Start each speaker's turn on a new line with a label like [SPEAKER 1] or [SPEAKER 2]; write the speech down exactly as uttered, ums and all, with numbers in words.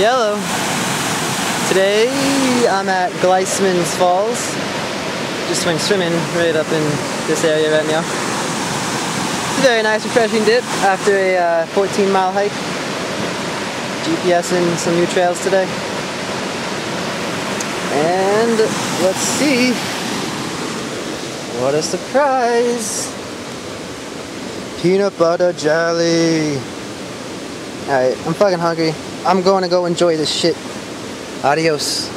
[SPEAKER 1] Yellow. Today I'm at Gleasmans Falls. Just went swimming right up in this area right now. It's a very nice refreshing dip after a uh, fourteen mile hike. GPSing some new trails today. And let's see. What a surprise! Peanut butter jelly. Alright, I'm fucking hungry. I'm going to go enjoy this shit. Adios.